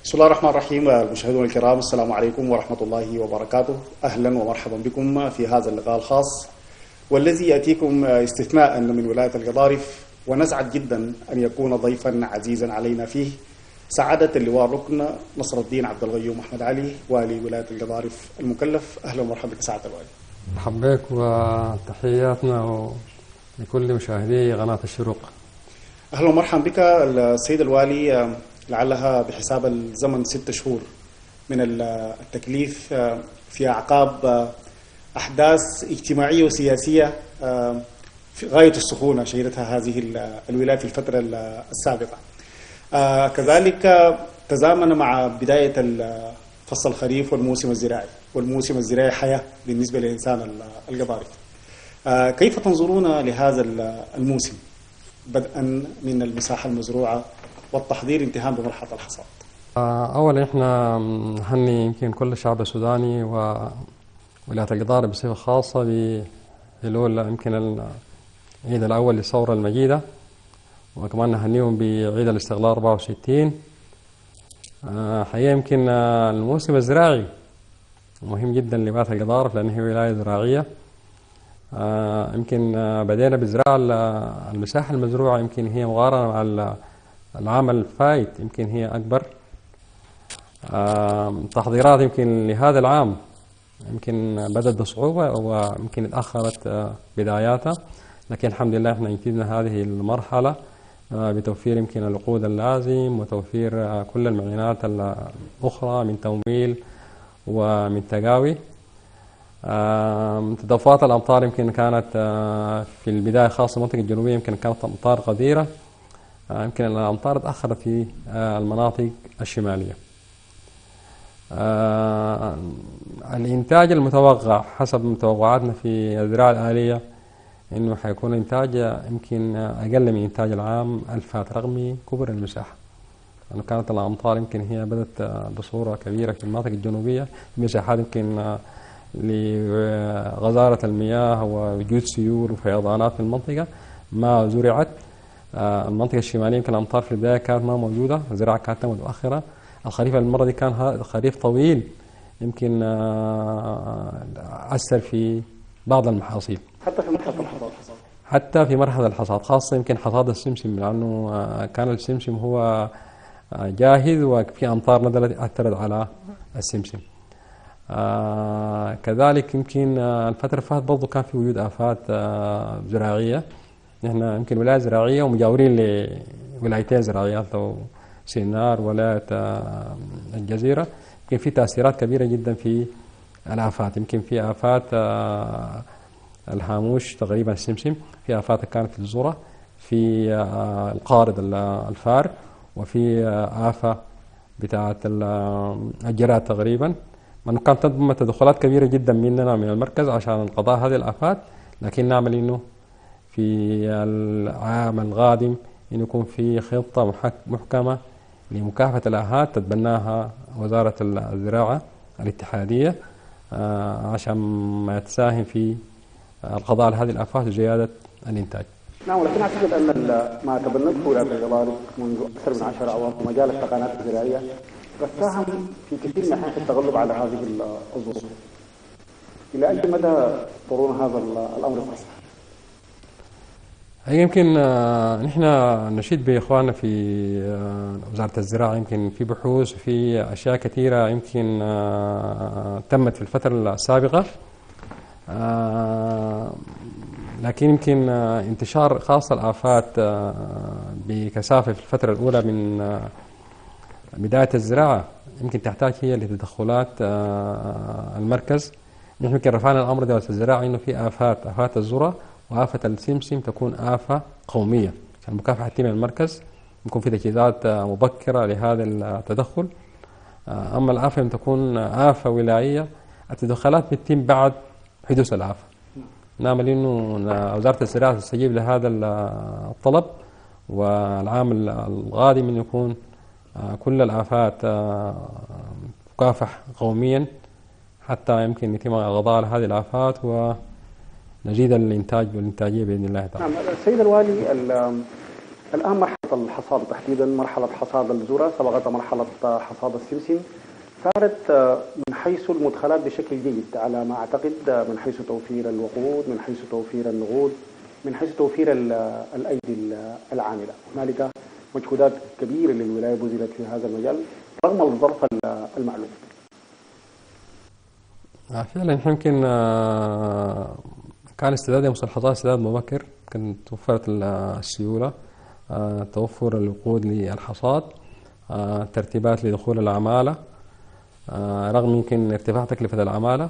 بسم الله الرحمن الرحيم. المشاهدون الكرام، السلام عليكم ورحمة الله وبركاته. أهلا ومرحبا بكم في هذا اللقاء الخاص والذي يأتيكم استثناء من ولاية القضارف، ونسعد جدا أن يكون ضيفا عزيزا علينا فيه سعادة اللواء الركن نصر الدين عبد الغيوم أحمد علي، والي ولاية القضارف المكلف. أهلا ومرحبا بك سعادة الوالي. مرحبا بك وتحياتنا لكل مشاهدي قناة الشروق. أهلا ومرحبا بك السيد الوالي. لعلها بحساب الزمن 6 شهور من التكليف في أعقاب أحداث اجتماعية وسياسية في غاية السخونة شهدتها هذه الولاية في الفترة السابقة. كذلك تزامن مع بداية فصل الخريف والموسم الزراعي، والموسم الزراعي حياة بالنسبة للإنسان القضارف. كيف تنظرون لهذا الموسم بدءا من المساحة المزروعة والتحضير انتهاء بمرحلة الحصاد؟ أولا إحنا نهني يمكن كل الشعب السوداني وولاية القضارف بصفة خاصة بحلول يمكن العيد الأول للثورة المجيدة، وكمان نهنيهم بعيد الاستقلال 64. حقيقة يمكن الموسم الزراعي مهم جدا لولاية القضارف لأنه هي ولاية زراعية. يمكن بدينا بزراعة المساحة المزروعة، يمكن هي مقارنة مع العام الفايت يمكن هي أكبر. تحضيرات يمكن لهذا العام يمكن بدأت بصعوبة ويمكن اتأخرت بداياتها، لكن الحمد لله احنا انجزنا هذه المرحلة بتوفير يمكن الوقود اللازم وتوفير كل المعينات الأخرى من تمويل ومن تقاوي. تدفقات الأمطار يمكن كانت في البداية خاصة المنطقة الجنوبية يمكن كانت أمطار غزيرة، يمكن الأمطار تأخرت في المناطق الشمالية. الإنتاج المتوقع حسب متوقعاتنا في الزراعة الآلية إنه حيكون إنتاج يمكن أقل من إنتاج العام الفات رغم كبر المساحة، لأنه كانت الأمطار يمكن هي بدأت بصورة كبيرة في المناطق الجنوبية، مساحات يمكن لغزارة المياه ووجود سيول وفيضانات في المنطقة ما زرعت. المنطقة الشمالية يمكن الأمطار في البداية كانت ما موجودة، الزراعة كانت متأخرة. الخريف المرة دي كان خريف طويل يمكن أثر في بعض المحاصيل حتى في مرحلة الحصاد، حتى في مرحلة الحصاد، خاصة يمكن حصاد السمسم، لأنه كان السمسم هو جاهز وفي أمطار نزلت أثرت على السمسم. كذلك يمكن الفترة اللي فاتت برضه كان في وجود آفات زراعية. نحن يمكن ولاية زراعية ومجاورين لولايتين زراعيات لو سينار ولاية الجزيرة، يمكن في تأثيرات كبيرة جدا في الآفات. يمكن في آفات الهاموش تقريبا السمسم، في آفات كانت في الذرة، في القارض الفار، وفي آفة بتاعة الجراد تقريبا. من كانت تضم تدخلات كبيرة جدا مننا من المركز عشان القضاء هذه الآفات، لكن نعمل إنه في العام القادم إنه يكون في خطة محكمة لمكافحة الآفات تتبناها وزارة الزراعة الاتحادية عشان ما تساهم في القضاء على هذه الآفات وزيادة الإنتاج. نعم، ولكن أعتقد أن ما تبنته ولاية القضارف منذ أكثر من 10 أعوام في مجال التقنيات الزراعية قد ساهم في كثير من الأحيان في التغلب على هذه الظروف. إلى أي مدى ترون هذا الأمر صحيح؟ يمكن نحن نشيد بإخواننا في وزارة الزراعة، يمكن في بحوث وفي أشياء كثيرة يمكن تمت في الفترة السابقة، لكن يمكن انتشار خاصة الآفات بكثافة في الفترة الأولى من بداية الزراعة يمكن تحتاج هي لتدخلات المركز. نحن يمكن رفعنا الأمر دولة الزراعة إنه في آفات الذرة وآفة السمسم تكون آفة قومية، عشان مكافحة تتم المركز يكون في تجهيزات مبكرة لهذا التدخل. أما الآفة تكون آفة ولاية، التدخلات بتتم بعد حدوث الآفة. نعمل إنه وزارة الزراعة تستجيب لهذا الطلب، والعام القادم إنه يكون كل الآفات تكافح قوميا حتى يمكن يتم القضاء على هذه الآفات ونزيد الإنتاج والإنتاجية بإذن الله تعالى. نعم، السيد الوالي، الآن مرحلة الحصاد تحديدا مرحلة حصاد الذرة سبقتها مرحلة حصاد السمسم، صارت من حيث المدخلات بشكل جيد على ما أعتقد، من حيث توفير الوقود، من حيث توفير النقود، من حيث توفير الأيدي العاملة. هنالك مجهودات كبيرة للولاية بذلت في هذا المجال رغم الظرف المعلوم. فعلا يمكن كان استعداد المستلحظات استعداد مبكر، كانت توفرت السيولة، توفر الوقود للحصاد، ترتيبات لدخول العمالة، رغم يمكن ارتفاع تكلفة العمالة.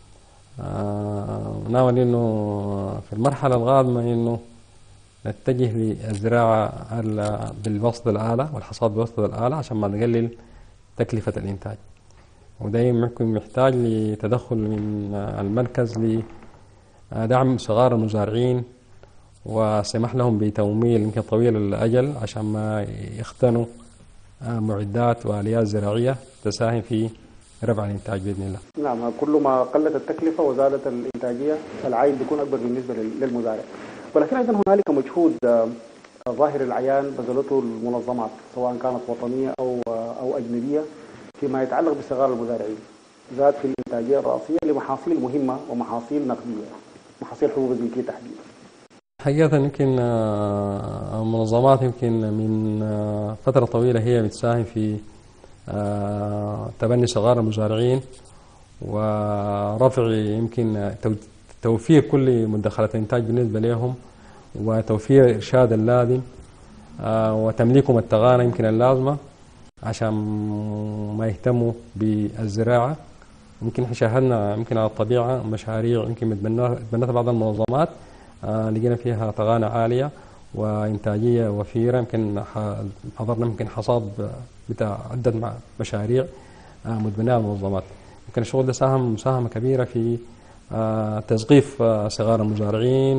نامل انه في المرحلة القادمة انه نتجه للزراعة بالوسط الآلة والحصاد بوسط الآلة عشان ما نقلل تكلفة الإنتاج، وده يمكن محتاج لتدخل من المركز لدعم صغار المزارعين وسمح لهم بتمويل يمكن طويل الأجل عشان ما يختنوا معدات وآليات زراعية تساهم في رفع الإنتاج بإذن الله. نعم، كل ما قلت التكلفة وزادت الإنتاجية العائد بيكون أكبر بالنسبة للمزارع. ولكن أيضا هنالك مجهود ظاهر العيان بذلته المنظمات سواء كانت وطنية أو أجنبية فيما يتعلق بصغار المزارعين، زاد في الإنتاجية الرأسية لمحاصيل مهمة ومحاصيل نقدية، محاصيل حبوب الزيتية تحديدا. حقيقة يمكن المنظمات يمكن من فترة طويلة هي بتساهم في تبني صغار المزارعين ورفع يمكن توفير كل مدخلات الإنتاج بالنسبة لهم، وتوفير الإرشاد اللازم، وتمليكهم التقانة يمكن اللازمة عشان ما يهتموا بالزراعة. يمكن احنا شاهدنا يمكن على الطبيعة مشاريع يمكن بنتها بعض المنظمات لقينا فيها تقانة عالية وإنتاجية وفيرة. يمكن حضرنا يمكن حصاد بتاع عدة مشاريع متبناها المنظمات. يمكن الشغل ده ساهم مساهمة كبيرة في تثقيف صغار المزارعين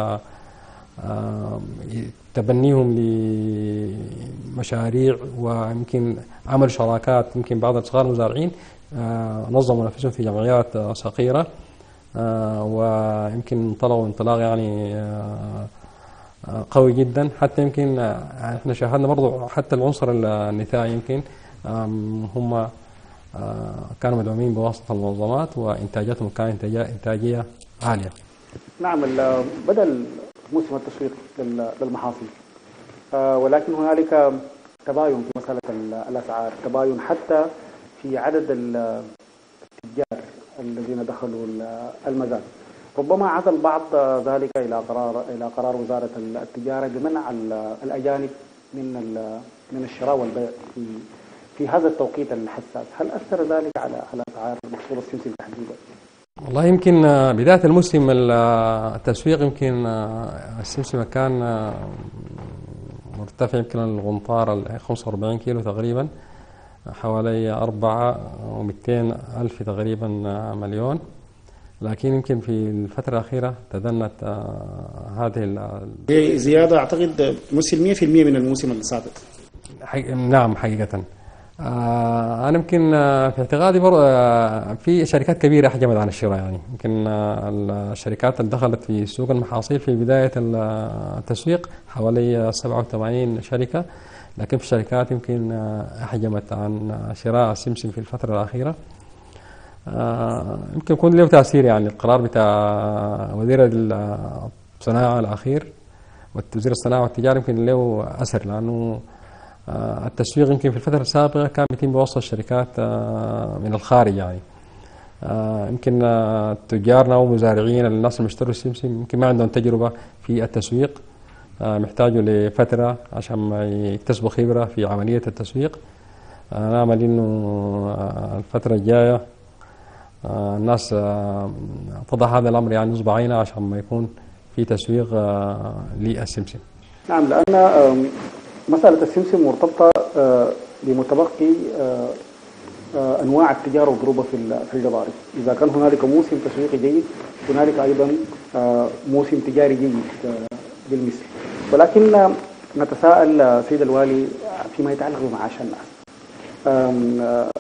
وتبنيهم لمشاريع، ويمكن عمل شراكات. يمكن بعض صغار المزارعين نظموا نفسهم في جمعيات صغيرة، ويمكن انطلقوا انطلاق يعني قوي جدا. حتى يمكن احنا شاهدنا برضو حتى العنصر النسائي يمكن هم كانوا مدعومين بواسطة المنظمات وإنتاجاتهم كانت إنتاجية عالية. نعم، بدأ موسم التسويق للمحاصيل، ولكن هنالك تباين في مسألة الأسعار، تباين حتى في عدد التجار الذين دخلوا المزاد. ربما عاد البعض ذلك إلى قرار وزارة التجارة بمنع الأجانب من الشراء والبيع في هذا التوقيت الحساس. هل أثر ذلك على أسعار محصول السمسم تحديدا؟ والله يمكن بداية الموسم التسويق يمكن السمسم كان مرتفع، يمكن الغنطار 45 كيلو تقريبا، حوالي 4,200 ألف تقريبا مليون. لكن يمكن في الفترة الأخيرة تدنت هذه زيادة أعتقد مسل 100% من الموسم السابق. نعم حقيقة. أنا يمكن في اعتقادي في شركات كبيرة حجمت عن الشراء. يعني يمكن الشركات اللي دخلت في سوق المحاصيل في بداية التسويق حوالي 87 شركة، لكن في شركات يمكن حجمت عن شراء السمسم في الفترة الأخيرة. يمكن يكون له تأثير، يعني القرار بتاع وزير الصناعة الأخير وزير الصناعة والتجارة يمكن له أثر، لأنه التسويق يمكن في الفترة السابقة كان بيتم بواسطة الشركات من الخارج. يعني يمكن تجارنا ومزارعين الناس اللي اشتروا السمسم يمكن ما عندهم تجربة في التسويق، محتاجوا لفترة عشان ما يكتسبوا خبرة في عملية التسويق. نأمل إنه الفترة الجاية الناس تضع هذا الأمر يعني نصب عينها عشان ما يكون في تسويق للسمسم. نعم، لأن مسألة السمسم مرتبطة بمتبقي أنواع التجارة وضروبها في الجضارب. إذا كان هنالك موسم تسويقي جيد هنالك أيضا موسم تجاري جيد بالمثل. ولكن نتساءل سيد الوالي فيما يتعلق بمعاش الناس.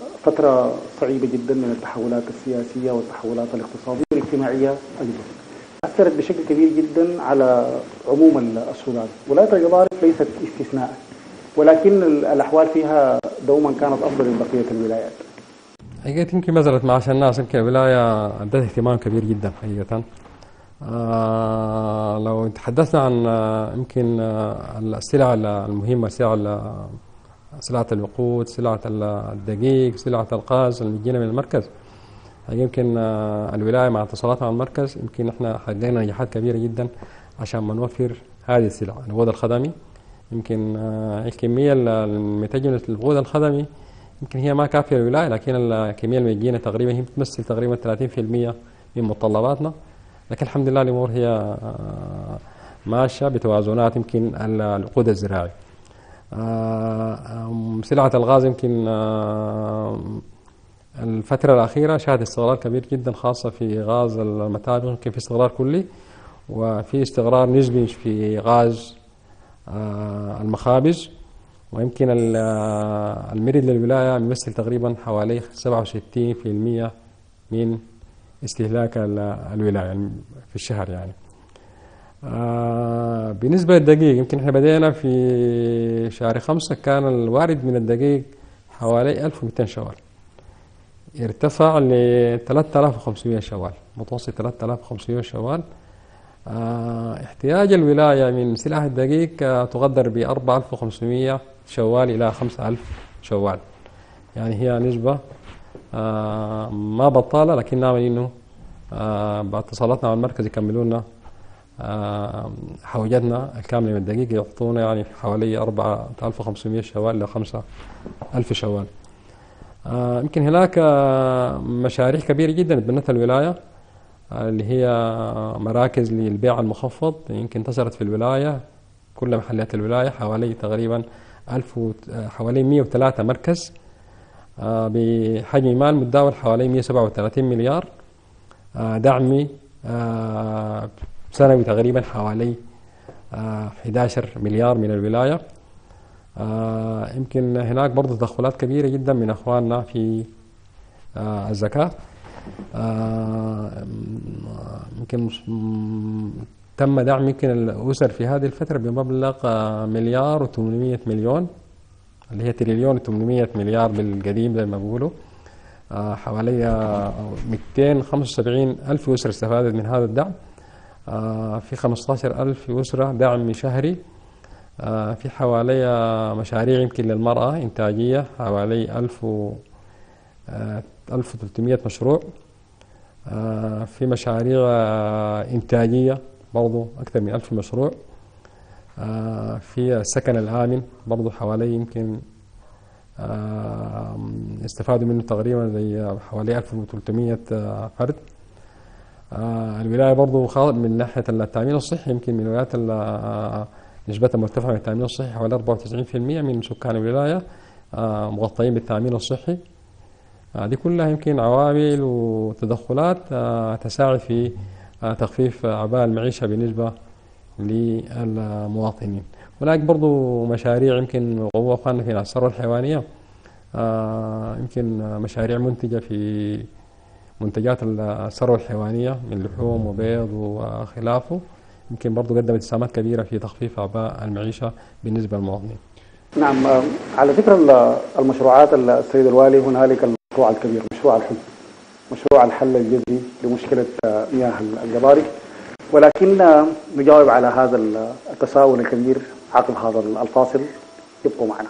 فترة صعيبة جدا من التحولات السياسية والتحولات الاقتصادية والاجتماعية أيضا. أثرت بشكل كبير جدا على عموم السودان. ولاية الجبارف ليست استثناء، ولكن الأحوال فيها دوما كانت أفضل من بقية الولايات. حقيقة يمكن نزلت معاش الناس، يمكن الولاية أدت اهتمام كبير جدا حقيقة. لو تحدثنا عن يمكن السلع المهمة، سلعة الوقود، سلعة الدقيق، سلعة الغاز المجينا من المركز، يمكن الولاية مع اتصالاتها مع المركز يمكن احنا حققنا نجاحات كبيرة جدا عشان ما نوفر هذه السلع. الوقود الخدمي يمكن الكمية المتجهة من الوقود الخدمي يمكن هي ما كافية للولاية، لكن الكمية المتجهة تقريبا هي بتمثل تقريبا 30% من متطلباتنا، لكن الحمد لله الأمور هي ماشية بتوازنات. يمكن الوقود الزراعي، سلعة الغاز يمكن الفترة الأخيرة شهد استقرار كبير جدا، خاصة في غاز المتابع، يمكن في استقرار كلي وفي استقرار نسبي في غاز المخابز. ويمكن المرد للولاية يمثل تقريبا حوالي 67% من استهلاك الولاية في الشهر يعني. بالنسبة للدقيق يمكن احنا بدينا في شهر 5 كان الوارد من الدقيق حوالي 1200 شوال، ارتفع ل 3500 شوال، متوسط 3500 شوال. احتياج الولاية من سلعة الدقيق تقدر ب 4500 شوال إلى 5000 شوال، يعني هي نسبة ما بطالة، لكن نعمل إنه باتصالاتنا مع المركز يكملوا لنا حوجتنا الكاملة من الدقيق، يعطونا يعني حوالي 4500 شوال إلى 5000 شوال. يمكن هناك مشاريع كبيرة جدا بنتها الولاية اللي هي مراكز للبيع المخفض، يمكن انتشرت في الولاية كل محلات الولاية حوالي تقريبا حوالي 103 مركز بحجم مال متداول حوالي 137 مليار، دعمي سنوي تقريبا حوالي 11 مليار من الولاية. يمكن هناك برضو تدخلات كبيرة جدا من أخواننا في الزكاة. يمكن تم دعم يمكن الأسر في هذه الفترة بمبلغ 1,800,000,000 اللي هي 1,800,000,000,000 بالقديم زي ما بيقولوا. حوالي 275,000 أسرة استفادت من هذا الدعم، في 15,000 أسرة دعم شهري، في حوالي مشاريع يمكن للمرأة إنتاجية حوالي 1300 مشروع، في مشاريع إنتاجية برضو أكثر من 1000 مشروع، في السكن الآمن برضو حوالي يمكن استفادوا منه تقريبا زي حوالي 1300 فرد. الولاية برضو من ناحية التأمين الصحي يمكن من الولايات نسبتها مرتفعة من التأمين الصحي، حوالي 94% من سكان الولاية مغطيين بالتأمين الصحي. دي كلها يمكن عوامل وتدخلات تساعد في تخفيف أعباء المعيشة بالنسبة للمواطنين. هناك برضو مشاريع يمكن قوة أخواننا في الثروة الحيوانية، يمكن مشاريع منتجة في منتجات الثروة الحيوانية من لحوم وبيض وخلافه، يمكن برضو قدمت اسهامات كبيرة في تخفيف أعباء المعيشة بالنسبة للمواطنين. نعم، على ذكر المشروعات السيد الوالي، هنالك المشروع الكبير، مشروع الحل، مشروع الحل الجذري لمشكلة مياه الجبارف، ولكن نجاوب على هذا التساؤل الكبير عقب هذا الفاصل. يبقوا معنا.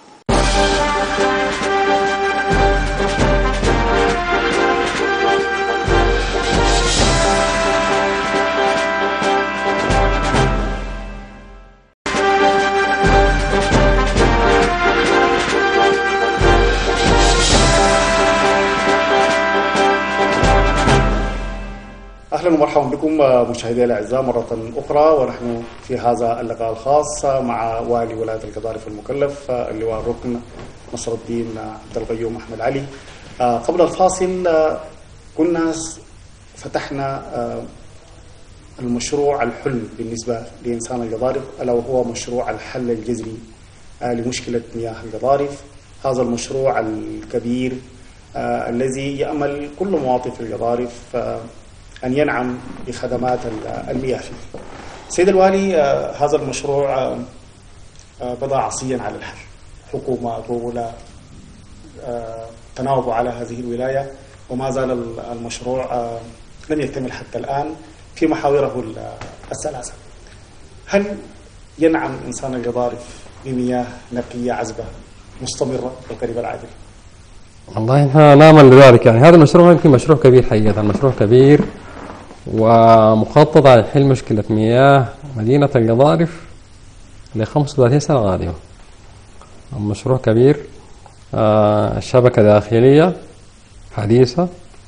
أهلا ومرحبا بكم مشاهدينا الأعزاء مرة أخرى، ونحن في هذا اللقاء الخاص مع والي ولاية الجبارف المكلف اللواء الركن نصر الدين عبد القيوم أحمد علي. قبل الفاصل كنا فتحنا المشروع الحلم بالنسبة لإنسان الجبارف، ألا وهو مشروع الحل الجذري لمشكلة مياه الجبارف. هذا المشروع الكبير الذي يأمل كل مواطن في الجبارف أن ينعم بخدمات المياه فيه. سيد الوالي، هذا المشروع بدا عصيا على الحر، حكومة أولى تناوبوا على هذه الولاية، وما زال المشروع لم يكتمل حتى الآن في محاوره الثلاثة. هل ينعم إنسان القضارف بمياه نقية عذبة مستمرة بالقريب العاجل؟ والله احنا نامل لذلك. يعني هذا المشروع يمكن مشروع كبير حقيقة، المشروع كبير ومخطط على حل مشكلة مياه مدينة القضارف ل 35 سنة قادمة. المشروع كبير، شبكة داخلية حديثة،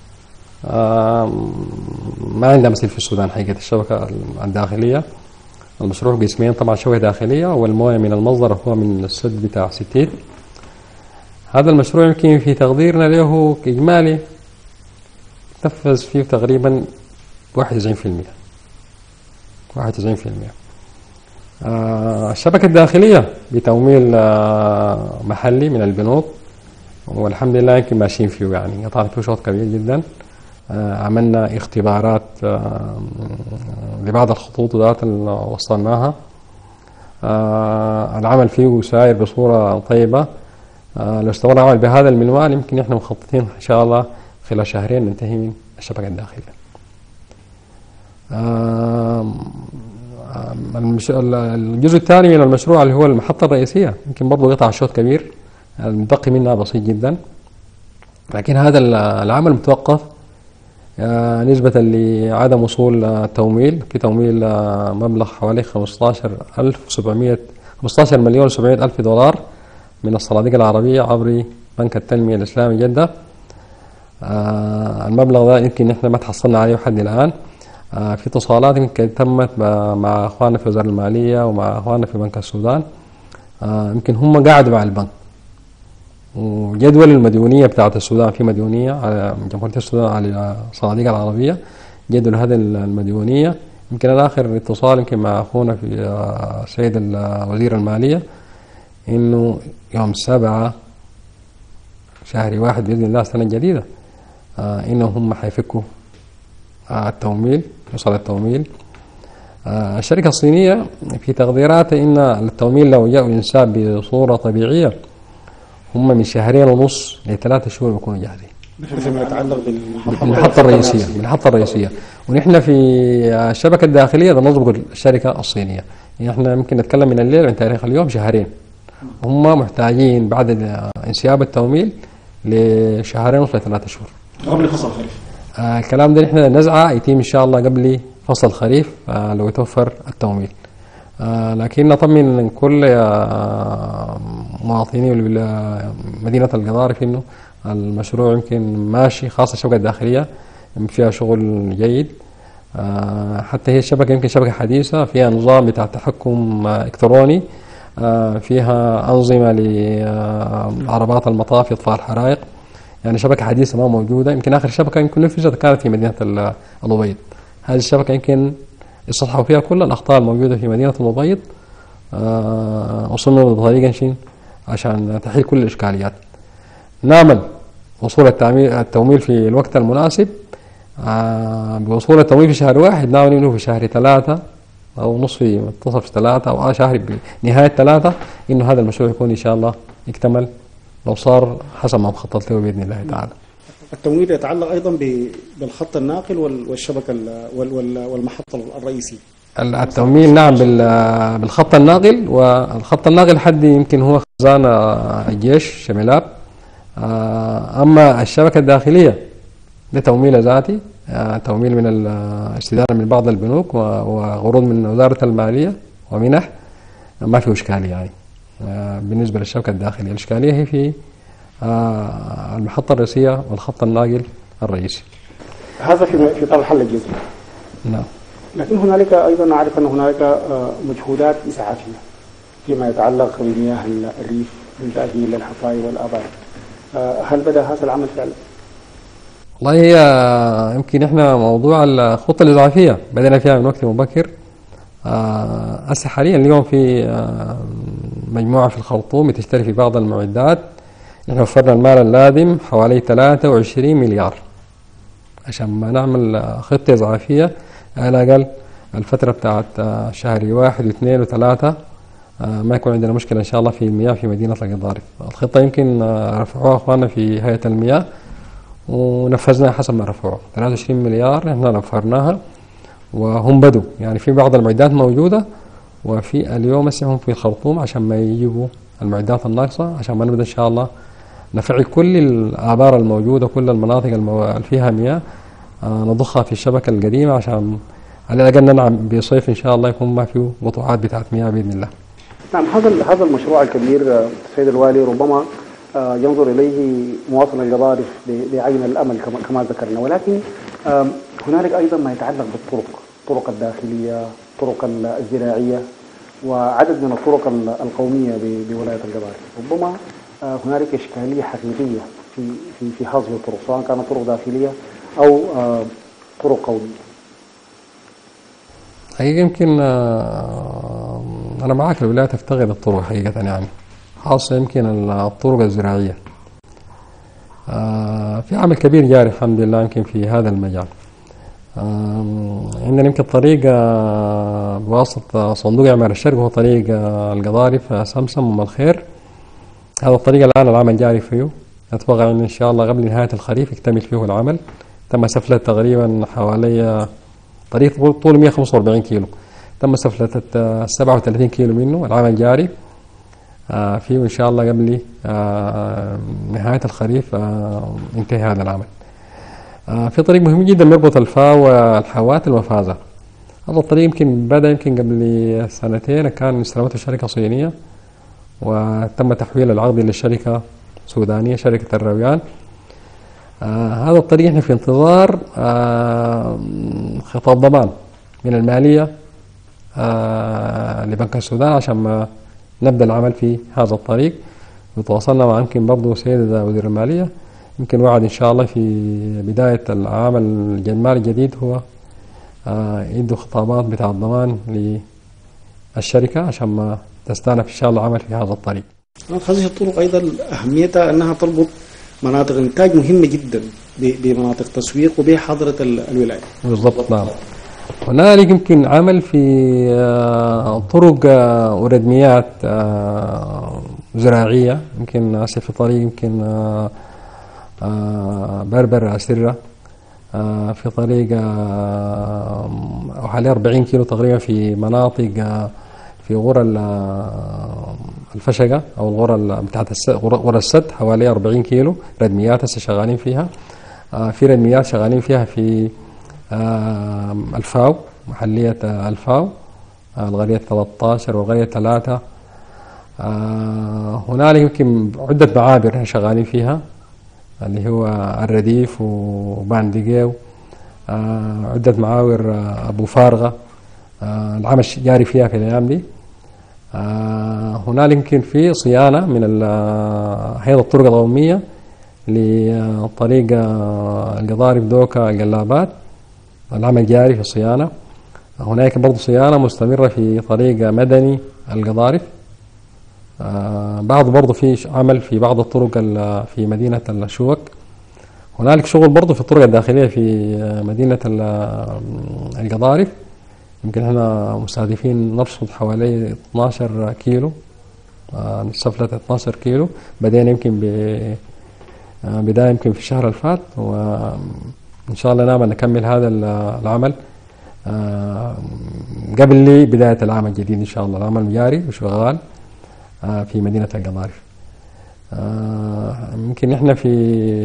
ما عندها مثيل في السودان حقيقة. الشبكة الداخلية المشروع قسمين طبعا، شبكة داخلية والمويه من المصدر هو من السد بتاع ستيت. هذا المشروع يمكن في تقديرنا له إجمالي تنفذ فيه تقريبا 91%. الشبكة الداخلية بتمويل محلي من البنوك، والحمد لله يمكن ماشيين فيه، يعني قطعنا فيه شوط كبير جدا. عملنا اختبارات لبعض الخطوط ذات اللي وصلناها. العمل فيه ساير بصورة طيبة. لو استمر العمل بهذا المنوال يمكن احنا مخططين ان شاء الله خلال شهرين ننتهي من الشبكة الداخلية. الجزء الثاني من المشروع اللي هو المحطة الرئيسية يمكن برضه قطع شوط كبير، المدقي منها بسيط جدا، لكن هذا العمل متوقف نسبة لعدم وصول التمويل. في تمويل مبلغ حوالي 15 مليون و700 ألف دولار من الصناديق العربية عبر بنك التنمية الإسلامي جدة. المبلغ ده يمكن احنا ما تحصلنا عليه لحد الآن. في اتصالات يمكن تمت مع اخواننا في وزارة المالية ومع اخواننا في بنك السودان، يمكن هم قاعدوا مع البنك، وجدول المديونية بتاعت السودان في مديونية على جمهورية السودان على الصناديق العربية، جدول هذه المديونية. يمكن أنا آخر اتصال يمكن مع أخونا في سيد وزير المالية إنه يوم 7 شهر 1 بإذن الله السنة الجديدة إنه هم حيفكوا التمويل، يوصل التمويل. الشركة الصينية في تقديراتها إن التمويل لو جاء ينساب بصورة طبيعية هم من 2.5 ل3 شهور بيكونوا جاهزين. فيما يتعلق بالمحطة الرئيسية. ونحن في الشبكة الداخلية بنظبط الشركة الصينية. يعني احنا يمكن نتكلم من الليل من تاريخ اليوم 2 شهر، هم محتاجين بعد انسياب التمويل ل2.5 ل3 شهور قبل فصل الخريف. الكلام ده نحن نزعه يتم ان شاء الله قبل فصل الخريف لو يتوفر التمويل. لكن نطمن كل مواطني مدينة القضارف انه المشروع يمكن ماشي، خاصة الشبكة الداخلية فيها شغل جيد. حتى هي الشبكة يمكن شبكة حديثة، فيها نظام بتاع تحكم إلكتروني، فيها أنظمة لعربات المطاف إطفاء الحرائق. يعني شبكة حديثة ما موجودة. يمكن آخر شبكة يمكن نفذت كانت في مدينة الأبيض. هذه الشبكة يمكن يصلحوا فيها كل الأخطاء الموجودة في مدينة الأبيض. وصلنا بطريقة عشان تحل كل الإشكاليات. نامل وصول التمويل في الوقت المناسب. بوصول التمويل في شهر 1 نامل إنه في شهر 3 أو نصف منتصف 3 أو شهر بنهاية 3 إنه هذا المشروع يكون إن شاء الله يكتمل لو صار حسب ما مخطط له بإذن الله تعالى. التمويل يتعلق أيضا بالخط الناقل والشبكة والمحطة الرئيسي. التمويل نعم بالخط الناقل، والخط الناقل حد يمكن هو خزانة الجيش شملاب. أما الشبكة الداخلية ده تمويل ذاتي، تمويل من الاستدارة من بعض البنوك وقروض من وزارة المالية ومنح، ما في إشكالية يعني. بالنسبة للشبكة الداخلية الإشكالية هي في المحطة الرئيسية والخط الناقل الرئيسي. هذا في إطار الحل الجزئي. نعم. لكن هنالك أيضا نعرف أن هنالك مجهودات إسعافية فيما يتعلق بمياه الريف من تأجيل للحفاية والآبار. هل بدأ هذا العمل فعلا؟ والله هي يمكن احنا موضوع الخطة الإسعافية بدأنا فيها من وقت مبكر. هسه حاليا اليوم في مجموعة في الخرطوم بتشتري في بعض المعدات. نحن وفرنا المال اللازم حوالي 23 مليار عشان ما نعمل خطة إسعافية على الأقل الفترة بتاعت شهر 1 و2 و3 ما يكون عندنا مشكلة إن شاء الله في المياه في مدينة القضارف. الخطة يمكن رفعوها أخواننا في هيئة المياه ونفذناها حسب ما رفعوها 23 مليار احنا نفرناها وهم بدوا يعني في بعض المعدات موجودة وفي اليوم هم في الخرطوم عشان ما يجيبوا المعدات الناقصة عشان ما نبدأ إن شاء الله نفعل كل الآبار الموجودة كل المناطق اللي فيها مياه نضخها في الشبكة القديمة عشان على الأقل ننعم بصيف إن شاء الله يكون ما فيه قطوعات بتاعت مياه بإذن الله. نعم، هذا المشروع الكبير السيد الوالي ربما ينظر إليه مواطن القضارف بعين الأمل كما ذكرنا، ولكن هنالك أيضا ما يتعلق الطرق الداخلية، الطرق الزراعية، وعدد من الطرق القومية بولاية القضارف. ربما هنالك إشكالية حقيقية في هذه الطرق سواء كانت طرق داخلية أو طرق قومية. حقيقة يمكن أنا معاك الولاية تفتقد الطرق حقيقة يعني خاصة يمكن الطرق الزراعية. في عمل كبير جاري الحمد لله يمكن في هذا المجال. عندنا يمكن طريق بواسطة صندوق إعمار الشرق وهو طريق القضارف سمسم وأم الخير. هذا الطريق الآن العمل جاري فيه، أتوقع إن شاء الله قبل نهاية الخريف يكتمل فيه العمل. تم سفلة تقريبا حوالي طريق طوله 145 كيلو، تم سفلة 37 كيلو منه، العمل جاري فيه إن شاء الله قبل نهاية الخريف ينتهي هذا العمل. في طريق مهم جدا يربط الفاو والحوات الوفازة. هذا الطريق يمكن بدأ قبل سنتين، كان استلمته شركة صينية وتم تحويل العقد للشركة سودانية شركة الرويان. هذا الطريق احنا في انتظار خطاب ضمان من المالية لبنك السودان عشان ما نبدأ العمل في هذا الطريق. وتواصلنا مع يمكن برضه سيد وزير المالية، يمكن وعد إن شاء الله في بداية العام المالي الجديد هو يدوا خطابات بتاع الضمان للشركة عشان ما تستأنف إن شاء الله العمل في هذا الطريق. هذه الطرق أيضا أهميتها أنها تربط مناطق إنتاج مهمة جدا بمناطق تسويق وبحضرة الولاية. بالضبط نعم. هنالك يمكن عمل في طرق وردميات زراعية، يمكن في طريق يمكن بربر سرة، في طريق حوالي 40 كيلو تقريبا في مناطق في غرة الفشقة أو الغرة بتاعت غرة السد حوالي 40 كيلو ردميات هسه شغالين فيها. في ردميات شغالين فيها في الفاو محلية الفاو الغرية 13 والغرية 3. هنالك يمكن عدة معابر شغالين فيها اللي هو الرديف وباندقيو، عدة معاور أبو فارغة العمل جاري فيها في الأيام دي. هنالك يمكن في صيانة من هذه الطرق القومية لطريق القضارف دوكا قلابات، العمل جاري في الصيانة. هناك برضو صيانة مستمرة في طريق مدني القضارف. بعض برضو في عمل في بعض الطرق في مدينة الشوك. هنالك شغل برضو في الطرق الداخلية في مدينة القضارف. يمكن احنا مستهدفين نرصد حوالي 12 كيلو، سفلة 12 كيلو بدينا يمكن بداية يمكن في الشهر الفات، وإن شاء الله نعمل نكمل هذا العمل قبل بداية العام الجديد إن شاء الله. العمل جاري وشغال في مدينة القضارف. يمكن احنا في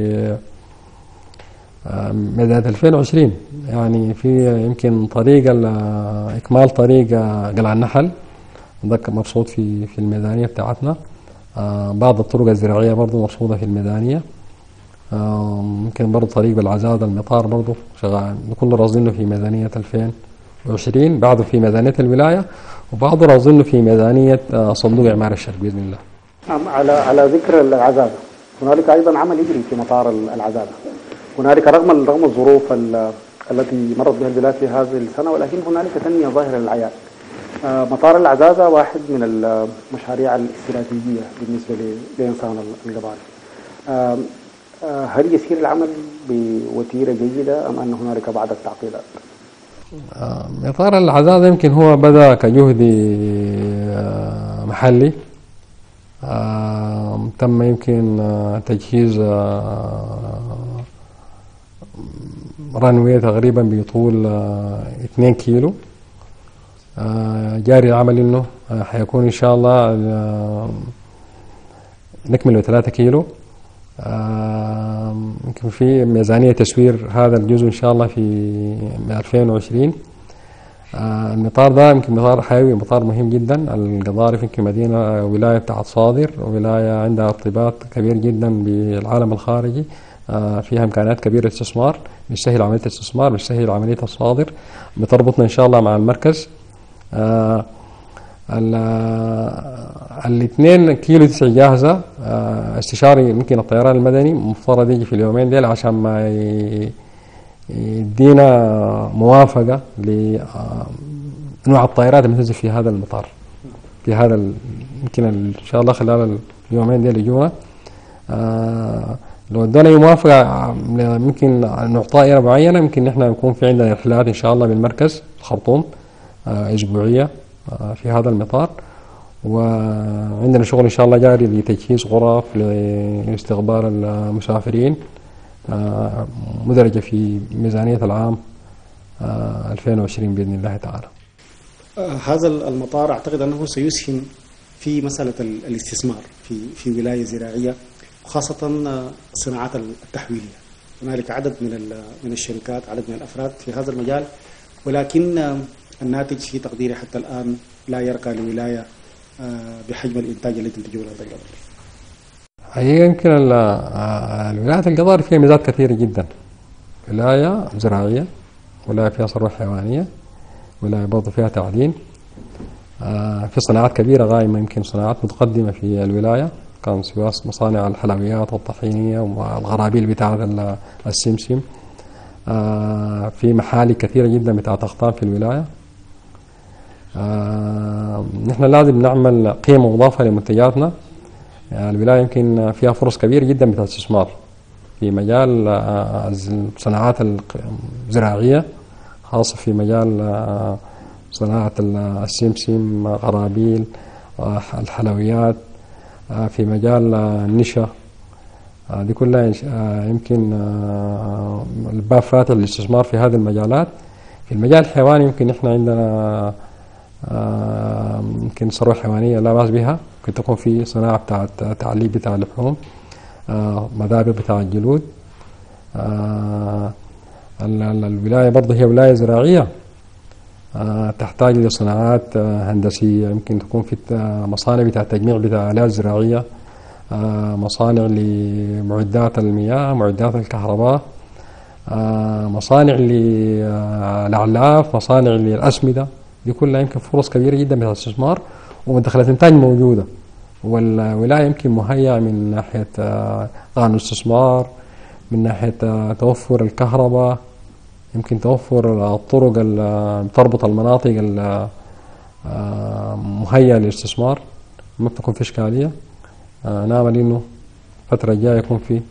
بداية 2020 يعني في يمكن طريق إكمال طريق قلعة النحل ذاك مرصود في الميدانية بتاعتنا. بعض الطرق الزراعية برضو مرصودة في الميدانية. يمكن برضو طريق بالعزاد المطار برضو شغال، كله راصدينه في ميدانية 2020، بعضه في ميدانية الولاية وبعضه راصدينه في ميدانية صندوق إعمار الشرق بإذن الله. على ذكر العزادة، هنالك أيضا عمل يجري في مطار العزادة. هنالك رغم الظروف التي مرت بها البلاد في هذه السنة، ولكن هنالك تنمية ظاهرة للعيان. مطار العزازة واحد من المشاريع الاستراتيجية بالنسبة لإنسان القضارف. هل يسير العمل بوتيرة جيدة أم أن هنالك بعض التعطيلات؟ إطار العزاز يمكن هو بدأ كجهد محلي. تم يمكن تجهيز رانوية تقريبا بطول 2 كيلو. جاري العمل انه حيكون ان شاء الله نكمل 3 كيلو. يمكن في ميزانية تسوير هذا الجزء ان شاء الله في 2020. المطار ده يمكن مطار حيوي، مطار مهم جدا. القضارف يمكن مدينة ولاية بتاعت صادر، ولاية عندها ارتباط كبير جدا بالعالم الخارجي، فيها امكانيات كبيرة للاستثمار، بيسهل عملية الاستثمار، بيسهل عملية الصادر، بتربطنا ان شاء الله مع المركز. الاثنين كيلو 9 جاهزة. استشاري يمكن الطيران المدني مفترض يجي في اليومين ديل عشان ما يدينا موافقة لأنواع الطائرات اللي تنزل في هذا المطار في هذا يمكن إن شاء الله خلال اليومين ديل يجونا. لو ادونا موافقة ممكن نوع طائرة معينة، يمكن نحن نكون في عندنا رحلات إن شاء الله بالمركز الخرطوم أسبوعية في هذا المطار. وعندنا شغل إن شاء الله جاري لتجهيز غرف لاستقبال المسافرين مدرجة في ميزانية العام 2020 بإذن الله تعالى. هذا المطار أعتقد أنه سيسهم في مسألة الاستثمار في ولاية زراعية، وخاصة الصناعات التحويلية. هنالك عدد من الشركات، عدد من الأفراد في هذا المجال، ولكن الناتج في تقديري حتى الآن لا يرقى لولاية بحجم الإنتاج الذي تنتجه ولاية القضارف. هي يمكن الولايات القضارف فيها ميزات كثيرة جدا. ولاية زراعية، ولاية فيها ثروة حيوانية، ولاية برضه فيها تعدين. في صناعات كبيرة غايمة، يمكن صناعات متقدمة في الولاية، كان سواء مصانع الحلويات والطحينية والغرابيل بتاعة السمسم. في محالي كثيرة جدا بتاعة أقطان في الولاية. نحن لازم نعمل قيمة مضافة لمنتجاتنا. الولاية يمكن فيها فرص كبيرة جدا بتاعة الاستثمار في مجال الصناعات الزراعية، خاصة في مجال صناعة السمسم، غرابيل، الحلويات، في مجال النشا. دي كلها يمكن الباب فاتح للاستثمار في هذه المجالات. في المجال الحيواني يمكن احنا عندنا يمكن ثروة حيوانية لا بأس بها. ممكن تكون في صناعة بتاعة تعليب بتاع اللحوم، مذابح بتاع الجلود. الولاية برضه هي ولاية زراعية، تحتاج لصناعات هندسية. يمكن تكون في مصانع بتاع تجميع بتاع آلات زراعية، مصانع لمعدات المياه، معدات الكهرباء، مصانع للأعلاف، مصانع للأسمدة. دي كلها يمكن فرص كبيرة جدا من الاستثمار، ومدخلات إنتاج موجودة. والولاية يمكن مهيئة من ناحية قانون الاستثمار، من ناحية توفر الكهرباء، يمكن توفر الطرق تربط المناطق مهيئة للاستثمار. ما بتكون في إشكالية. نامل إنه الفترة الجاية يكون في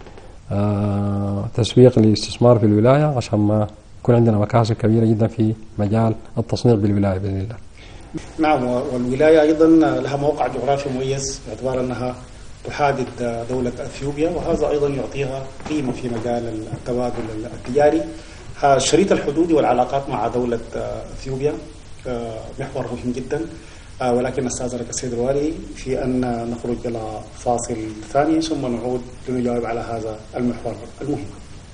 تسويق للاستثمار في الولاية، عشان ما يكون عندنا مكاسب كبيرة جدا في مجال التصنيع بالولاية بإذن الله. نعم، والولاية أيضا لها موقع جغرافي مميز باعتبار أنها تحادث دولة أثيوبيا، وهذا أيضا يعطيها قيمة في مجال التبادل التجاري. شريط الحدود والعلاقات مع دولة أثيوبيا محور مهم جدا، ولكن نستأذنك السيد الوالي في أن نخرج إلى فاصل ثاني ثم نعود لنجاوب على هذا المحور المهم.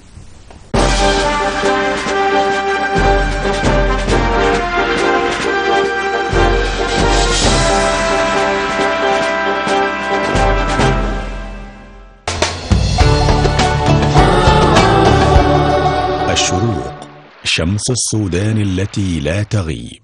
الشروق، شمس السودان التي لا تغيب.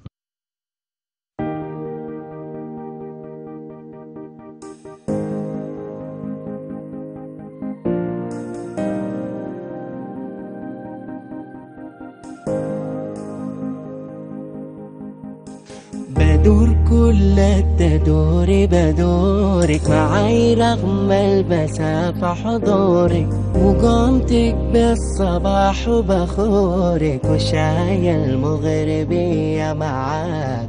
بدور كل التدور بدورك معاي رغم المسافة حضورك وقامتك بالصباح وبخورك وشاي المغربية معاك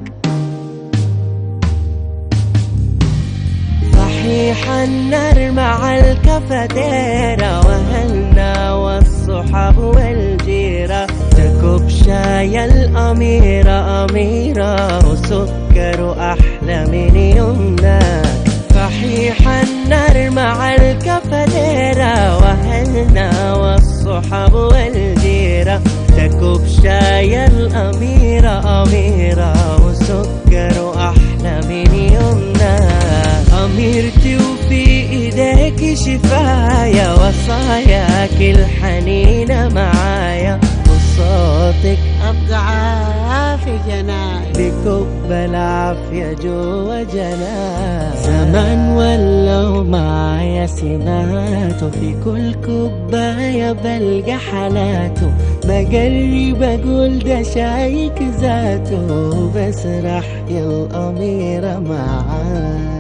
صحيح النار مع الكافيتيرا وهلنا والصحاب والجيرة تكب شاي الأميرة أميرة وسكر أحلى من يمناك صحيح النار مع الكافيتيرا وهلنا والصحاب والجيرة تكب شاي الأميرة أميرة وسكر أحلى من يمناك أميرتي وفي إيديك شفايا وصاياك الحنينة معايا وصوتك أبدع في جناي بكب العافية جوا جناي زمان ولو معايا سماته في كل كوباية بلقى حالاته بجرب أقول ده شايك ذاته بسرح يا الأميرة معاك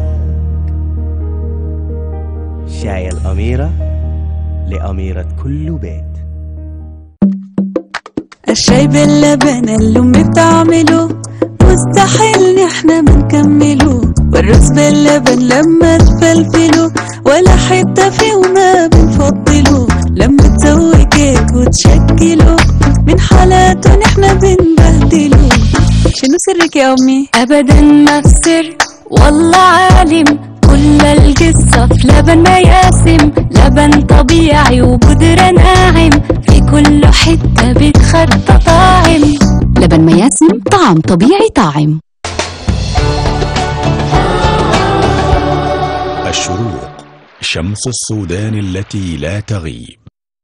شاي الأميرة لأميرة كل بيت الشاي باللبن اللي امي بتعمله مستحيل نحنا منكمله والرز باللبن لما تفلفله ولا حتة فيه ما بنفضله لما تسوي كيك وتشكله من حالاته نحنا بنبهدله شنو سرك يا امي؟ ابدا ما في سر والله عالم كل القصة في لبن مياسم لبن طبيعي وبودرة ناعم في كل حتة بتخطى طاعم لبن مياسم طعم طبيعي طاعم الشروق شمس السودان التي لا تغيب.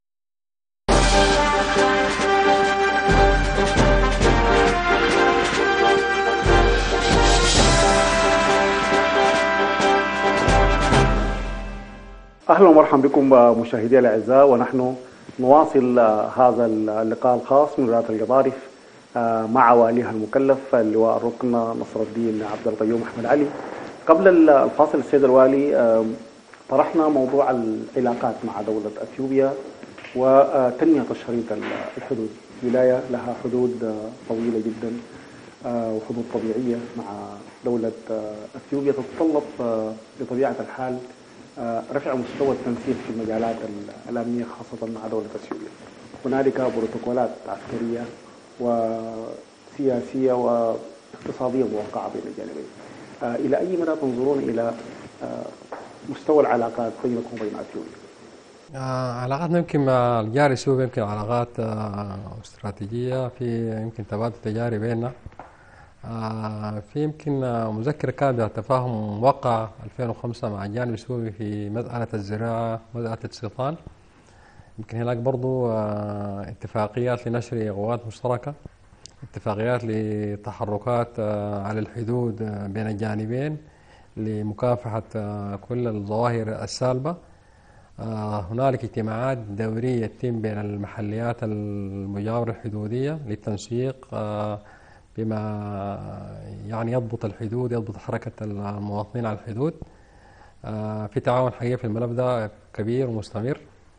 أهلا ومرحبا بكم مشاهدي الأعزاء ونحن نواصل هذا اللقاء الخاص من ولاية القضارف مع واليها المكلف اللواء الركن نصر الدين عبد القيوم أحمد علي. قبل الفاصل السيد الوالي طرحنا موضوع العلاقات مع دولة أثيوبيا وتنمية الشريط الحدودي. ولاية لها حدود طويلة جدا وحدود طبيعية مع دولة أثيوبيا تتطلب بطبيعة الحال رفع مستوى التنسيق في المجالات الأمنية خاصة مع دولة أثيوبيا. هنالك بروتوكولات عسكرية وسياسية واقتصادية موقعة بين الجانبين. إلى أي مدى تنظرون إلى مستوى العلاقات بينكم وبين أثيوبيا؟ علاقاتنا يمكن مع الجار السوري يمكن علاقات استراتيجية في يمكن تبادل تجاري بيننا. في يمكن مذكرة كانت تفاهم موقع 2005 مع الجانب السوري في مسألة الزراعة مسألة الاستيطان. يمكن هناك برضو اتفاقيات لنشر قوات مشتركة اتفاقيات لتحركات على الحدود بين الجانبين لمكافحة كل الظواهر السالبة. هنالك اجتماعات دورية تتم بين المحليات المجاورة الحدودية للتنسيق بما يعني يضبط الحدود يضبط حركة المواطنين على الحدود. في تعاون حقيقي في الملف ده كبير ومستمر.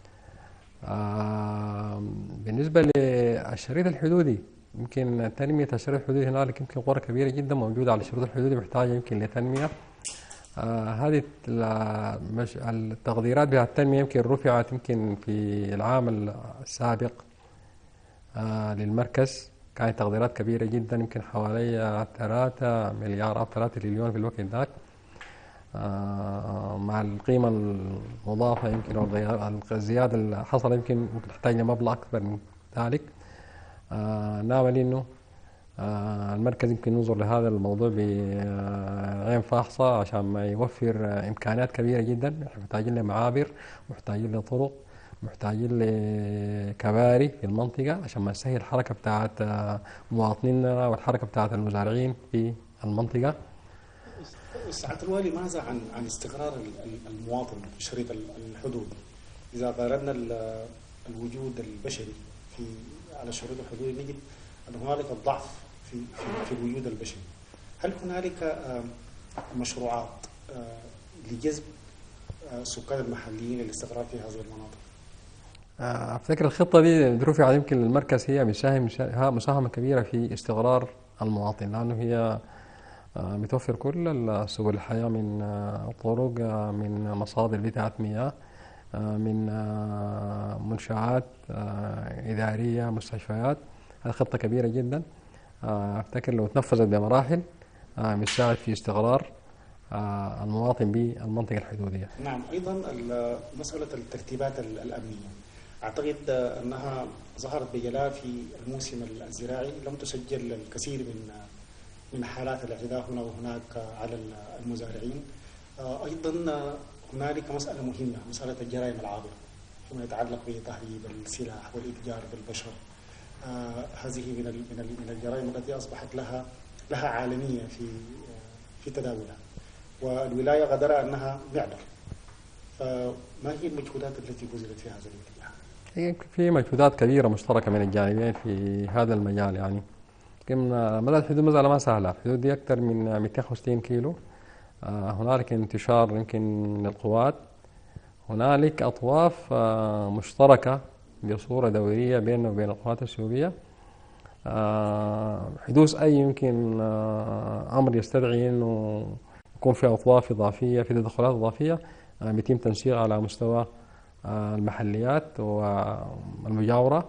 بالنسبة للشريط الحدودي يمكن تنمية الشريط الحدودي هنالك يمكن قرى كبيرة جدا موجودة على الشريط الحدودي محتاجة يمكن لتنمية. هذه التقديرات بها التنمية يمكن رفعت يمكن في العام السابق للمركز كانت تقديرات كبيرة جدا يمكن حوالي 3 مليار أو 3 تريليون في الوقت ذاك مع القيمة المضافة يمكن الزيادة اللي حصل يمكن تحتاج لمبلغ أكبر من ذلك. نامل إنه المركز يمكن ينظر لهذا الموضوع بعين فاحصة عشان ما يوفر إمكانيات كبيرة جدا. محتاجين لمعابر محتاجين لطرق محتاجين لكباري في المنطقة عشان ما نسهل الحركة بتاعت مواطنينا والحركة بتاعت المزارعين في المنطقة. سعادة الوالي ماذا عن استقرار المواطن في شريط الحدود؟ إذا قارنا الوجود البشري على الشريط الحدودي نجد أن هنالك الضعف في الوجود البشري. هل هنالك مشروعات لجذب السكان المحليين للاستقرار في هذه المناطق؟ أفتكر الخطة دي رفعت، يمكن المركز هي مساهمة كبيرة في استقرار المواطن، لأنه هي بتوفر كل سبل الحياة من طرق، من مصادر بتاعة مياه، من منشآت إدارية، مستشفيات. هذه خطة كبيرة جدا، أفتكر لو تنفذت بمراحل بتساعد في استقرار المواطن بالمنطقة الحدودية. نعم، أيضا مسألة الترتيبات الأمنية أعتقد أنها ظهرت بجلاء في الموسم الزراعي، لم تسجل الكثير من حالات الاعتداء هنا وهناك على المزارعين. أيضا هنالك مسألة مهمة، مسألة الجرائم العابرة فيما يتعلق بتهريب السلاح والإتجار بالبشر. هذه من الجرائم التي أصبحت لها عالمية في تداولها، والولاية غدر أنها معبر. فما هي المجهودات التي بذلت في هذا الاتجاه؟ هي في مجهودات كبيرة مشتركة من الجانبين في هذا المجال. يعني لكن مدى الحدود مسألة ما سهلة، الحدود دي أكثر من 260 كيلو. هنالك انتشار يمكن للقوات، هنالك أطواف مشتركة بصورة دورية بيننا وبين القوات السورية. حدوث أي يمكن أمر يستدعي أنه يكون في أطواف إضافية، في تدخلات إضافية، بيتم تنسيق على مستوى المحليات والمجاورة.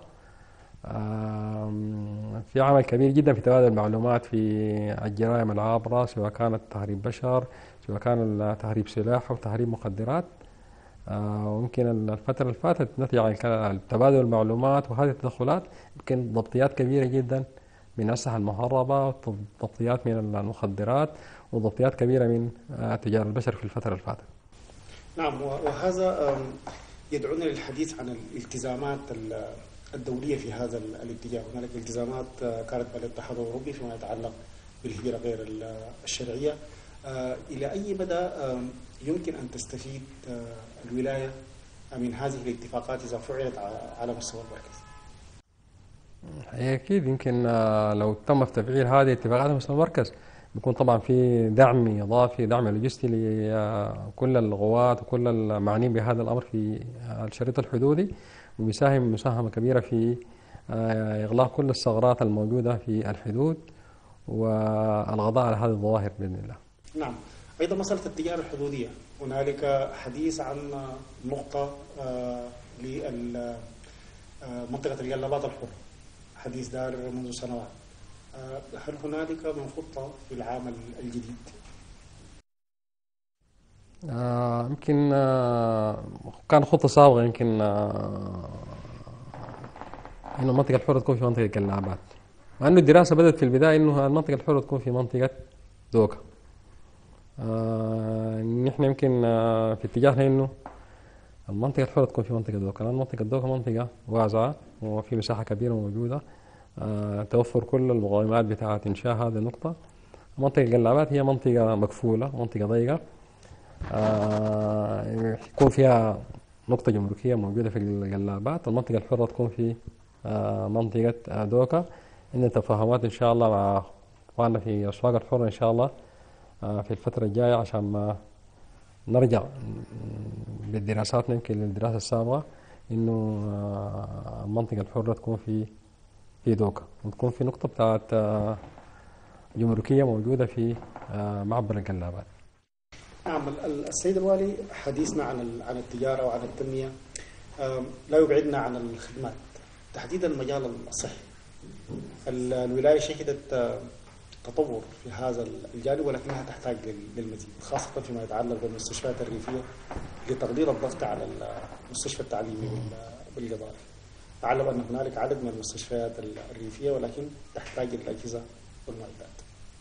في عمل كبير جدا في تبادل المعلومات في الجرائم العابرة، سواء كانت تهريب بشر، سواء كان تهريب سلاح أو تهريب مخدرات. ويمكن الفترة اللي فاتت نتج عن تبادل المعلومات وهذه التدخلات يمكن ضبطيات كبيرة جدا من الأسلحة المهربة، وضبطيات من المخدرات، وضبطيات كبيرة من تجار البشر في الفترة اللي فاتت. نعم، وهذا يدعونا للحديث عن الالتزامات الدولية في هذا الاتجاه. هناك التزامات كانت من الاتحاد الأوروبي فيما يتعلق بالهجرة غير الشرعية. إلى أي مدى يمكن أن تستفيد الولاية من هذه الاتفاقات إذا فعلت على مستوى المركز؟ أكيد يمكن لو تم تفعيل هذه الاتفاقات على مستوى المركز بيكون طبعا في دعم إضافي، دعم لوجستي لكل القوات وكل المعنيين بهذا الأمر في الشريط الحدودي، وبيساهم مساهمة كبيرة في إغلاق كل الثغرات الموجودة في الحدود والقضاء على هذه الظواهر بإذن الله. نعم، أيضا مسألة التجارة الحدودية، هنالك حديث عن نقطة لمنطقة الجلابات الحرة، حديث دار منذ سنوات. هل هنالك من خطة في العام الجديد؟ يمكن كان خطة سابقة، يمكن إنه المنطقة الحرة تكون في منطقة جلابات، مع إنه الدراسة بدأت في البداية إنه المنطقة الحرة تكون في منطقة دوكا. نحن يمكن في اتجاهنا إنه المنطقة الحرة تكون في منطقة دوكا، لأن منطقة دوكا منطقة واسعة وفي مساحة كبيرة موجودة، توفر كل المقومات بتاعة إنشاء هذه النقطة. منطقة الجلابات هي منطقة مقفولة، منطقة ضيقة، يكون فيها نقطة جمركية موجودة في الجلابات. المنطقة الحرة تكون في منطقة دوكا. عندنا تفاهمات إن شاء الله مع أخواننا في الأسواق الحرة إن شاء الله في الفترة الجاية، عشان ما نرجع بالدراسات يمكن للدراسة السابقة إنه المنطقة الحرة تكون في دوكا، وتكون في نقطة بتاعت جمركية موجودة في معبر الجلابات. نعم، السيد الوالي، حديثنا عن التجارة وعن التنمية لا يبعدنا عن الخدمات، تحديدا مجال الصحي. الولاية شهدت تطور في هذا الجانب، ولكنها تحتاج للمزيد، خاصة فيما يتعلق بالمستشفيات الريفية لتقليل الضغط على المستشفى التعليمي بالقضارف. أعلم أن هنالك عدد من المستشفيات الريفية ولكن تحتاج الأجهزة والمعدات.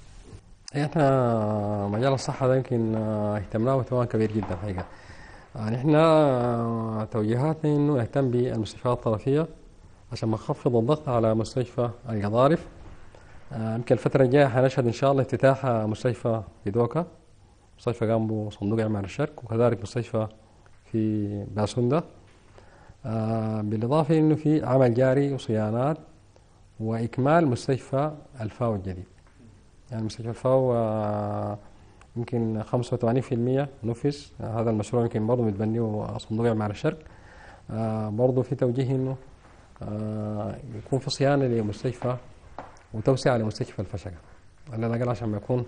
احنا مجال الصحة ده يمكن اهتمناه اهتمام كبير جدا حقيقة. نحن توجيهاتنا انه نهتم بالمستشفيات الطرفية عشان نخفض الضغط على مستشفى القضارف. يمكن الفترة الجاية حنشهد ان شاء الله افتتاح مستشفى في دوكا، مستشفى جنبه صندوق اعمار الشرق، وكذلك مستشفى في باسوندا. بالإضافة انه في عمل جاري وصيانات وإكمال مستشفى الفاو الجديد. يعني مستشفى الفاو يمكن 85% نفذ. هذا المشروع يمكن برضه متبنيه صندوق إعمار الشرق. برضه في توجيه إنه يكون في صيانة لمستشفى وتوسعة لمستشفى الفشقة على الأقل عشان ما يكون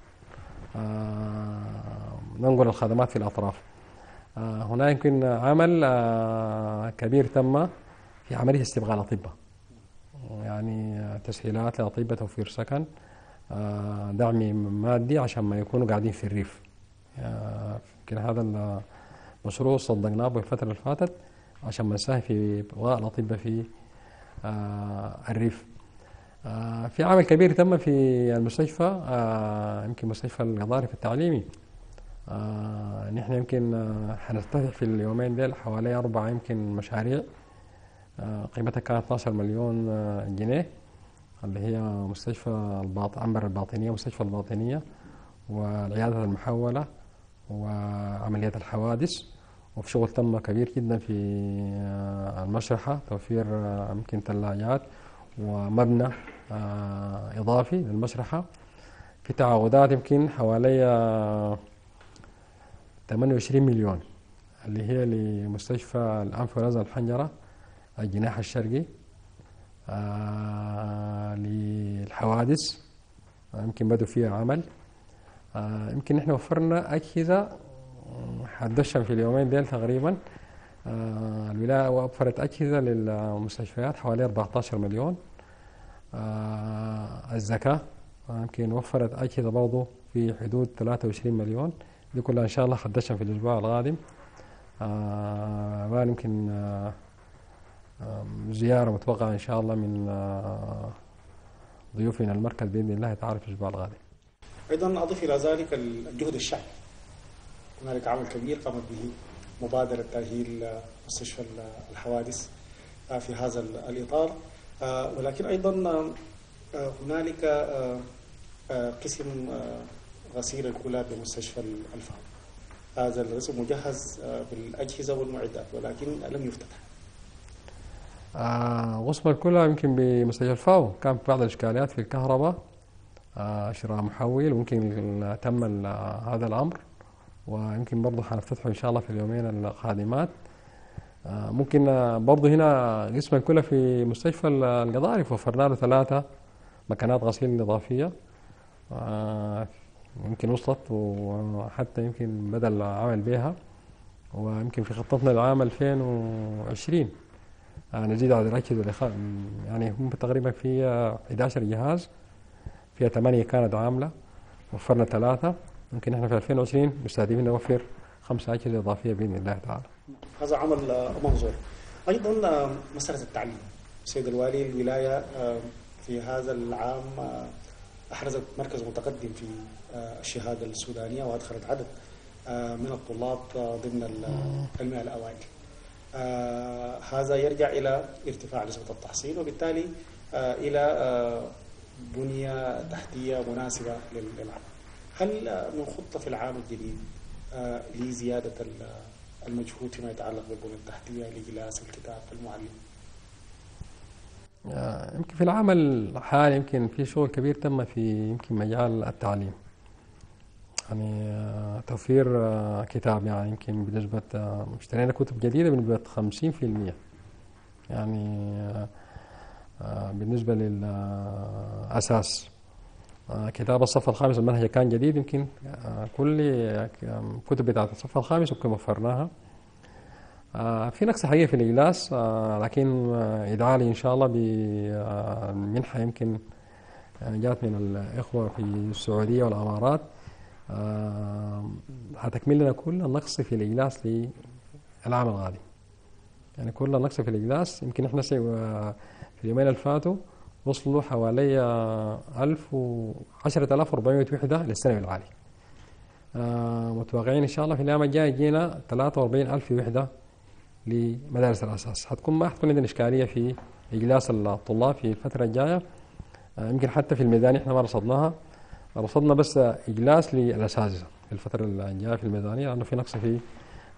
ننقل الخدمات في الأطراف. هنا يمكن عمل كبير تم في عملية استبغال الأطباء، يعني تسهيلات للأطباء، توفير سكن، دعم مادي عشان ما يكونوا قاعدين في الريف. يمكن هذا المشروع صدقناه بالفترة اللي فاتت عشان ما نساهم في إبقاء الأطباء في الريف. في عمل كبير تم في المستشفى، يمكن مستشفى القضارف التعليمي. نحن يمكن حنفتتح في اليومين ديل حوالي 4 يمكن مشاريع قيمتها كانت 12 مليون جنيه، اللي هي مستشفى عنبر الباطنية، مستشفى الباطنية، والعيادة المحولة، وعمليات الحوادث. وفي شغل تم كبير جدا في المشرحة، توفير يمكن ثلاجات ومبنى إضافي للمشرحة. في تعاقدات يمكن حوالي 28 مليون اللي هي لمستشفى الأنف والأذن والحنجرة الجناح الشرقي، للحوادث يمكن بدوا فيها عمل. يمكن نحن وفرنا أجهزة حدشن في اليومين ديل تقريبا. الولاية وفرت أجهزة للمستشفيات حوالي 14 مليون. الزكاة يمكن وفرت أجهزة برضو في حدود 23 مليون. دي كلها إن شاء الله حدشن في الأسبوع القادم. يمكن زيارة متوقعة إن شاء الله من ضيوفنا المركز بإذن الله تعالى في الأسبوع القادم. أيضا أضيف إلى ذلك الجهد الشعبي. هنالك عمل كبير قامت به مبادرة تأهيل مستشفى الحوادث في هذا الإطار، ولكن أيضا هنالك قسم غسيل الكلى بمستشفى الفاو. هذا القسم مجهز بالأجهزة والمعدات ولكن لم يفتتح. قسم الكلى يمكن بمستشفى الفاو كان في بعض الإشكاليات في الكهرباء، شراء محول، ويمكن تم هذا الأمر، ويمكن برضه حنفتتحه إن شاء الله في اليومين القادمات. ممكن برضه هنا قسم الكلى في مستشفى القضارف وفرنا له 3 مكانات غسيل إضافية، يمكن وصلت وحتى يمكن بدأ العمل بها، ويمكن في خطتنا لعام 2020 نزيد عدد الأجهزة يعني هم تقريبا في 11 جهاز، فيها 8 كانت عاملة، وفرنا 3. يمكن احنا في 2020 مستهدفين نوفر 5 أجهزة إضافية بإذن الله تعالى. هذا عمل منظور. أيضا مسألة التعليم. سيد الوالي، الولاية في هذا العام أحرزت مركز متقدم في الشهادة السودانية، وأدخلت عدد من الطلاب ضمن 100 الأوائل. هذا يرجع إلى ارتفاع نسبة التحصيل، وبالتالي إلى بنية تحتية مناسبة للعمل. هل من خطة في العام الجديد لزيادة المجهود فيما يتعلق بالبنية التحتية لجلاس الكتاب المعلم؟ يمكن في العام الحالي يمكن في شغل كبير تم في يمكن مجال التعليم، يعني توفير كتاب، يعني يمكن بنسبة اشترينا كتب جديدة بنسبة 50%، يعني بالنسبة للأساس كتاب الصف الخامس المنهج كان جديد، يمكن كل كتب بتاعت الصف الخامس يمكن وفرناها. في نقص حقيقي في الإجلاس، لكن إدعاء لي إن شاء الله بمنحة يمكن جات من الإخوة في السعودية والأمارات هتكمل لنا كل النقص في الإجلاس للعام القادم. يعني كل النقص في الإجلاس يمكن إحنا في اليومين اللي فاتوا وصلوا حوالي 10,400 وحدة للثانوي العالي. متوقعين إن شاء الله في الأيام الجاية يجينا 43,000 وحدة لمدارس الأساس. ما حتكون عندنا إشكالية في إجلاس الطلاب في الفترة الجاية. يمكن حتى في الميدانية إحنا ما رصدناها، رصدنا بس إجلاس للأساتذة في الفترة الجاية في الميدانية، لأنه في نقص في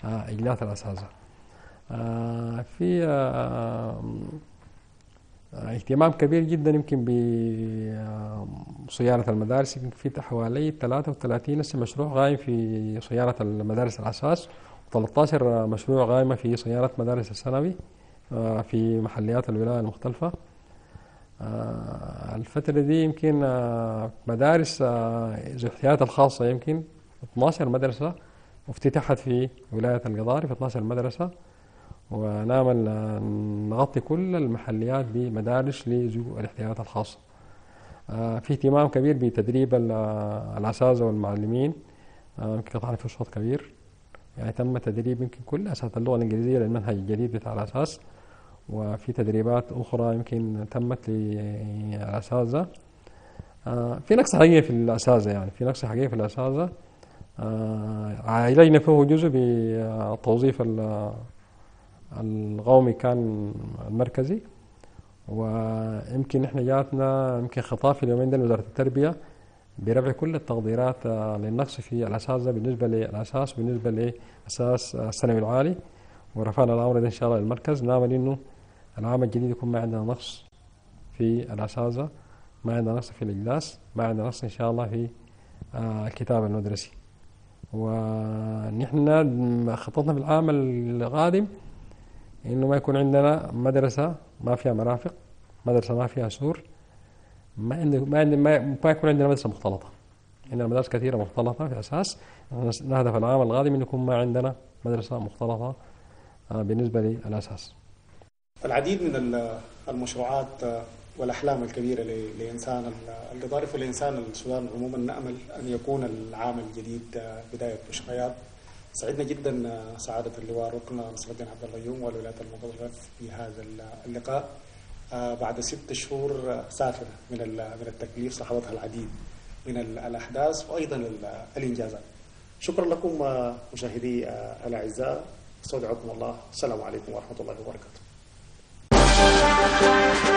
إجلاس الأساتذة. في اهتمام كبير جدا يمكن بصيانة المدارس. يمكن في حوالي 33 مشروع قائم في صيانة المدارس الأساس، و13 مشروع قائمة في صيانة مدارس الثانوي في محليات الولاية المختلفة. الفترة دي يمكن مدارس ذو الاحتياجات الخاصة يمكن 12 مدرسة افتتحت في ولاية القضارف، 12 مدرسة، ونعمل نغطي كل المحليات بمدارس لذو الاحتياجات الخاصة. في اهتمام كبير بتدريب الأساتذة والمعلمين، يمكن قطعنا فيه شوط كبير، يعني تم تدريب يمكن كل أساتذة اللغة الإنجليزية للمنهج الجديد بتاع الأساس، وفي تدريبات أخرى يمكن تمت للأساتذة. في نقص حقيقي في الأساتذة، يعني في نقص حقيقي في الأساتذة. عالجنا فيه جزء بالتوظيف القومي كان المركزي، ويمكن احنا جاتنا يمكن خطاب في اليومين ده لوزارة التربية برفع كل التقديرات للنقص في الأساتذة بالنسبة للأساس وبالنسبة لأساس الثانوي العالي، ورفعنا الأمر ده إن شاء الله للمركز. نامل إنه العام الجديد يكون ما عندنا نقص في الأساتذة، ما عندنا نقص في الإجلاس، ما عندنا نقص إن شاء الله في الكتاب المدرسي. ونحن خططنا في العام القادم إنه ما يكون عندنا مدرسة ما فيها مرافق، مدرسة ما فيها سور، ما يكون عندنا مدرسة مختلطة. عندنا مدارس كثيرة مختلطة في أساس. نهدف العام القادم إنه يكون ما عندنا مدرسة مختلطة بالنسبة للأساس. العديد من المشروعات والأحلام الكبيرة لإنسان القضارف والإنسان السودان عموما، نأمل أن يكون العام الجديد بداية بشريات. سعدنا جدا سعادة اللواء ركن نصر الدين عبد الغيوم والولايات المختلفة في هذا اللقاء. بعد 6 شهور سافرة من التكليف صاحبتها العديد من الأحداث وأيضا الإنجازات. شكرا لكم مشاهدي الأعزاء، استودعكم الله، السلام عليكم ورحمة الله وبركاته.